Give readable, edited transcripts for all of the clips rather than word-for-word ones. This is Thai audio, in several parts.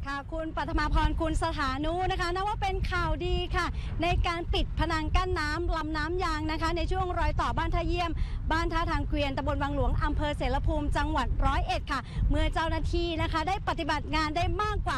ค่ะคุณปัทมาพรคุณสถานุนะคะนับว่าเป็นข่าวดีค่ะในการปิดพนังกั้นน้ำลำน้ำยางนะคะในช่วงรอยต่อบ้านท่าเยี่ยมบ้านท่าทางเกวียนตำบลวังหลวงอำเภอเสรภูมิจังหวัด101ค่ะเมื่อเจ้าหน้าที่นะคะได้ปฏิบัติงานได้มากกว่า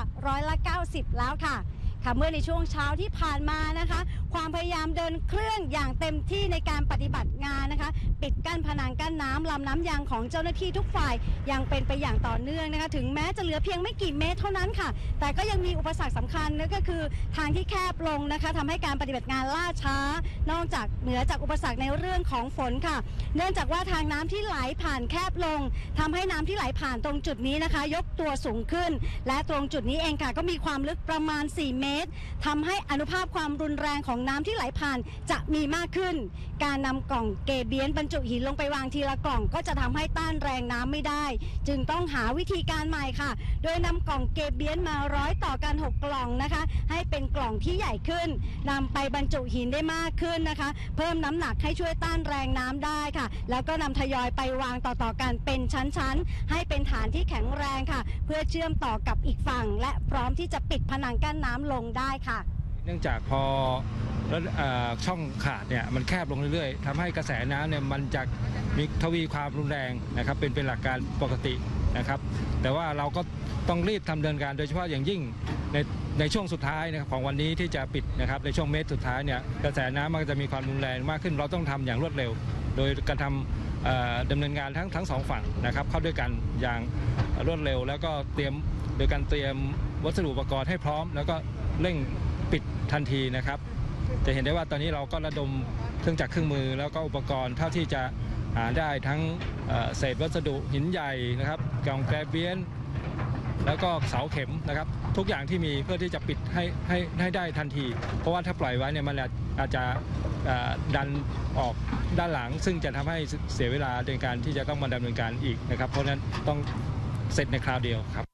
90%แล้วค่ะเมื่อในช่วงเช้าที่ผ่านมานะคะความพยายามเดินเครื่องอย่างเต็มที่ในการปฏิบัติงานนะคะปิดกั้นพนังกั้นน้ำลำน้ำยางของเจ้าหน้าที่ทุกฝ่ายยังเป็นไปอย่างต่อเนื่องนะคะถึงแม้จะเหลือเพียงไม่กี่เมตรเท่านั้นค่ะแต่ก็ยังมีอุปสรรคสำคัญนั่นก็คือทางที่แคบลงนะคะทำให้การปฏิบัติงานล่าช้านอกจากเหนือจากอุปสรรคในเรื่องของฝนค่ะเนื่องจากว่าทางน้ำที่ไหลผ่านแคบลงทำให้น้ำที่ไหลผ่านตรงจุดนี้นะคะยกตัวสูงขึ้นและตรงจุดนี้เองค่ะก็มีความลึกประมาณ4 เมตรทำให้อนุภาพความรุนแรงของน้ำที่ไหลผ่านจะมีมากขึ้นการนำกล่องเกเบียนบรรจุหินลงไปวางทีละกล่องก็จะทำให้ต้านแรงน้ำไม่ได้จึงต้องหาวิธีการใหม่ค่ะโดยนำกล่องเกเบียนมาร้อยต่อกัน6 กล่องนะคะให้เป็นกล่องที่ใหญ่ขึ้นนำไปบรรจุหินได้มากขึ้นนะคะเพิ่มน้ำหนักให้ช่วยต้านแรงน้ำได้ค่ะแล้วก็นำทยอยไปวางต่อๆกันเป็นชั้นๆให้เป็นฐานที่แข็งแรงค่ะเพื่อเชื่อมต่อกับอีกฝั่งและพร้อมที่จะปิดผนังกั้นน้ำลงได้ค่ะเนื่องจากพอช่องขาดเนี่ยมันแคบลงเรื่อยๆทำให้กระแสน้ำเนี่ยมันจะมีทวีความรุนแรงนะครับเป็นหลักการปกตินะครับแต่ว่าเราก็ต้องรีบทำเดินการโดยเฉพาะอย่างยิ่งในช่วงสุดท้ายนะครับของวันนี้ที่จะปิดนะครับในช่วงเมตรสุดท้ายเนี่ยกระแสน้ำมันจะมีความรุนแรงมากขึ้นเราต้องทำอย่างรวดเร็วโดยการทำดำเนินงานทั้งสองฝั่งนะครับเข้าด้วยกันอย่างรวดเร็วแล้วก็โดยการเตรียมวัสดุอุปกรณ์ให้พร้อมแล้วก็เร่งปิดทันทีนะครับจะเห็นได้ว่าตอนนี้เราก็ระดมเครื่องจักรเครื่องมือแล้วก็อุปกรณ์เท่าที่จะหาได้ทั้งเศษวัสดุหินใหญ่นะครับกล่องแกรเบียนแล้วก็เสาเข็มนะครับทุกอย่างที่มีเพื่อที่จะปิดให้ได้ทันทีเพราะว่าถ้าปล่อยไว้เนี่ยมันอาจจะดันออกด้านหลังซึ่งจะทำให้เสียเวลาในการที่จะต้องมาดำเนินการอีกนะครับเพราะฉะนั้นต้องเสร็จในคราวเดียวครับ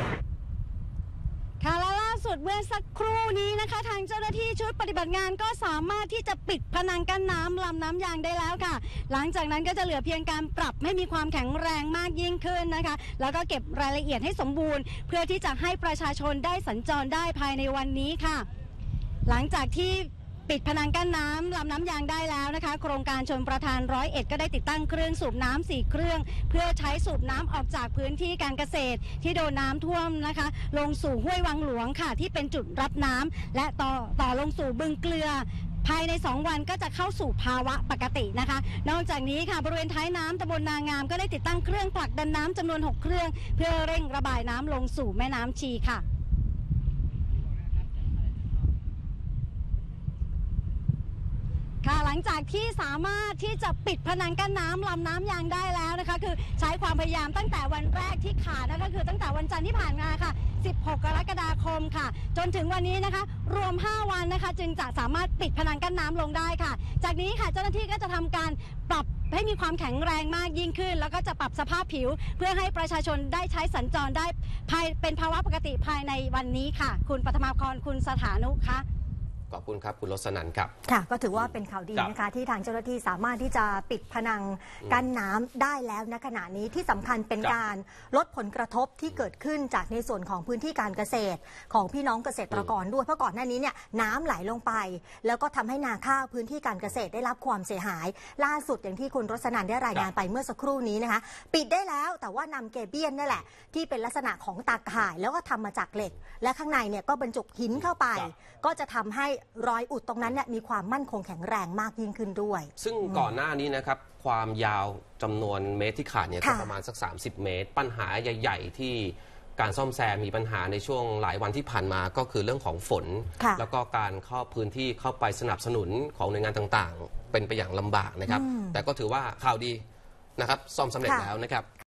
สุดเมื่อสักครู่นี้นะคะทางเจ้าหน้าที่ชุดปฏิบัติงานก็สามารถที่จะปิดพนังกั้นน้ำลำน้ำยางได้แล้วค่ะหลังจากนั้นก็จะเหลือเพียงการปรับให้มีความแข็งแรงมากยิ่งขึ้นนะคะแล้วก็เก็บรายละเอียดให้สมบูรณ์เพื่อที่จะให้ประชาชนได้สัญจรได้ภายในวันนี้ค่ะหลังจากที่ปิดพนังกั้นน้ำลำน้ำยางได้แล้วนะคะโครงการชลประทาน101ก็ได้ติดตั้งเครื่องสูบน้ำ4 เครื่องเพื่อใช้สูบน้ำออกจากพื้นที่การเกษตรที่โดนน้ำท่วมนะคะลงสู่ห้วยวังหลวงค่ะที่เป็นจุดรับน้ำและต่อลงสู่บึงเกลือภายใน2 วันก็จะเข้าสู่ภาวะปกตินะคะนอกจากนี้ค่ะบริเวณท้ายน้ำตำบลนางามก็ได้ติดตั้งเครื่องผลักดันน้ำจำนวน6 เครื่องเพื่อเร่งระบายน้ำลงสู่แม่น้ำชีค่ะหลังจากที่สามารถที่จะปิดพนังกั้นน้ำลำน้ำยางได้แล้วนะคะคือใช้ความพยายามตั้งแต่วันแรกที่ขาดนั่นก็คือตั้งแต่วันจันทร์ที่ผ่านมาค่ะ16 กรกฎาคมค่ะจนถึงวันนี้นะคะรวม5 วันนะคะจึงจะสามารถปิดพนังกั้นน้ำลงได้ค่ะจากนี้ค่ะเจ้าหน้าที่ก็จะทำการปรับให้มีความแข็งแรงมากยิ่งขึ้นแล้วก็จะปรับสภาพผิวเพื่อให้ประชาชนได้ใช้สัญจรได้เป็นภาวะปกติภายในวันนี้ค่ะคุณปัทมาพรคุณสถานุค่ะขอบคุณครับคุณรสนันท์ครับค่ะก็ถือว่าเป็นข่าวดีนะคะที่ทางเจ้าหน้าที่สามารถที่จะปิดพนังกั้นน้ำได้แล้วณขณะนี้ที่สำคัญเป็นการลดผลกระทบที่เกิดขึ้นจากในส่วนของพื้นที่การเกษตรของพี่น้องเกษตรกรด้วยเพราะก่อนหน้านี้เนี่ยน้ำไหลลงไปแล้วก็ทำให้นาข้าวพื้นที่การเกษตรได้รับความเสียหายล่าสุดอย่างที่คุณรสนันท์ได้รายงานไปเมื่อสักครู่นี้นะคะปิดได้แล้วแต่ว่านำเกเบียนนั่นแหละที่เป็นลักษณะของตาข่ายแล้วก็ทำมาจากเหล็กและข้างในเนี่ยก็บรรจุหินเข้าไปก็จะทำให้รอยอุดตรงนั้นเนี่ยมีความมั่นคงแข็งแรงมากยิ่งขึ้นด้วยซึ่งก่อนหน้านี้นะครับความยาวจำนวนเมตรที่ขาดเนี่ยก็ประมาณสัก30 เมตรปัญหาใหญ่ๆที่การซ่อมแซมมีปัญหาในช่วงหลายวันที่ผ่านมาก็คือเรื่องของฝนแล้วก็การเข้าพื้นที่เข้าไปสนับสนุนของหน่วยงานต่างๆเป็นไปอย่างลำบากนะครับแต่ก็ถือว่าข่าวดีนะครับซ่อมสำเร็จแล้วนะครับ